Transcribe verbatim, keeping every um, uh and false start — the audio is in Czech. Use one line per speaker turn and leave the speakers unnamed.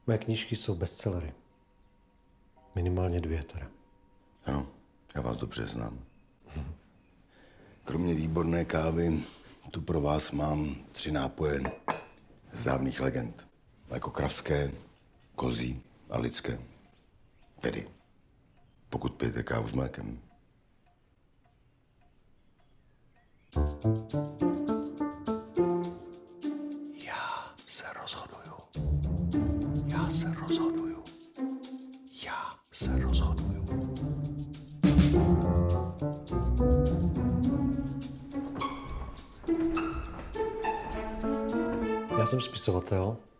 Moje knížky jsou bestsellery. Minimálně dvě teda.
Ano, já vás dobře znám. Hm. Kromě výborné kávy, tu pro vás mám tři nápoje z dávných legend. Jako kravské, kozí a lidské. Tedy, pokud pijete kávu s mlékem.
Já se rozhoduju. Já se rozhoduju. Já se rozhoduju. Já jsem spisovatel.